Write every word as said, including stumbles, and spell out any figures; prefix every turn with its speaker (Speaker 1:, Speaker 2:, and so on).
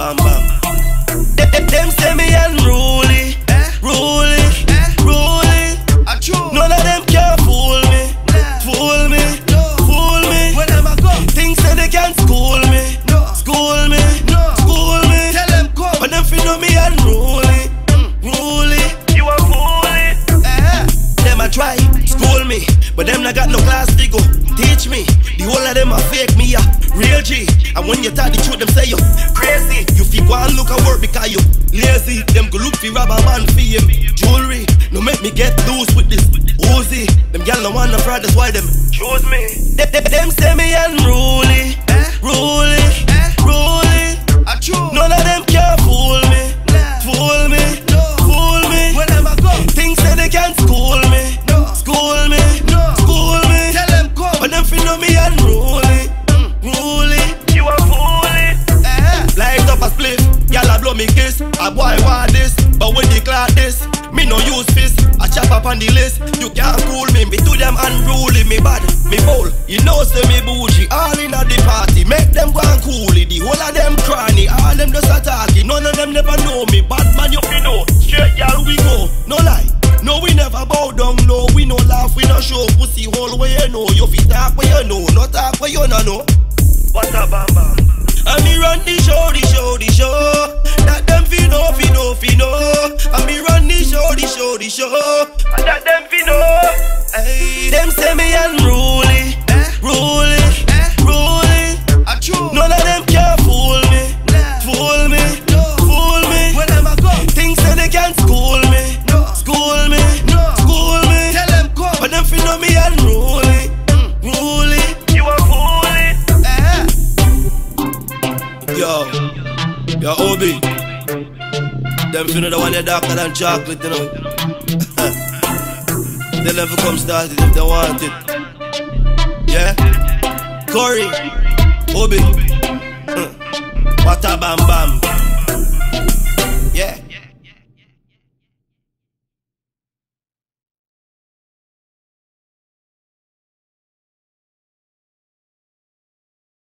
Speaker 1: bam bam. Them, them, them say me unruly, eh? Ruly, eh? Ruly. None of them can fool me, nah. Fool me, no. Fool me. When them a go, things say they can't school me, no. School me, no. School me. Tell them come, but them feel know me unruly, mm. Ruly. You a fooly, eh? Them a try school me, but them not got no class to go teach me. The whole of them a fake me a real G. And when you talk the truth, them say you crazy. You feel go and look at work because you lazy. Them go look for rubber man for him jewelry. No make me get loose with this Uzi. Them gyal no wanna fraud, that's why them choose me. Them, them, them say me unruly, eh? Ruly, eh? Ruly. None of them can fool me, nah. Fool me, no. Fool me. When them a go, things say they can't school me, no. School me, no. School me. Tell them come, but them feel know me unruly, mm. Ruly. You a fooly, eh? Light up a split, y'all a blow me kiss. A boy want this, but when they clock this, me no use fist. I chop up on the list. You can't cool me, me to them unruly. Me bad, me bold. You know say me bougie. All in at the party, make them go and cool it. The whole of them cranny, all them just attacking. None of them never know me. Bad man you fi know. Straight y'all we go, no lie. No we never bow down, no. We no laugh, we no show. Pussy whole way you know. You fi talk where you know, not talk where you no know. What a bam bam. And me run the show, the show, the show. That them fi know, fi know, fi know. And me run the show, the show, the show. And that them fi know. Hey, them say me unruly, eh? Ruly, eh? Ruly. None of them can fool me, nah. Fool me, no. Fool me. When them a go, things say they can't school me, no. School me, no. School me. Tell them come, but them fi know me unruly, mm. Ruly. You a fooly, eh? Yo, yo, Obi. Them finna the one that darker than chocolate, you know. They never come start it if they want it. Yeah? Corey, Obi. What a bam bam.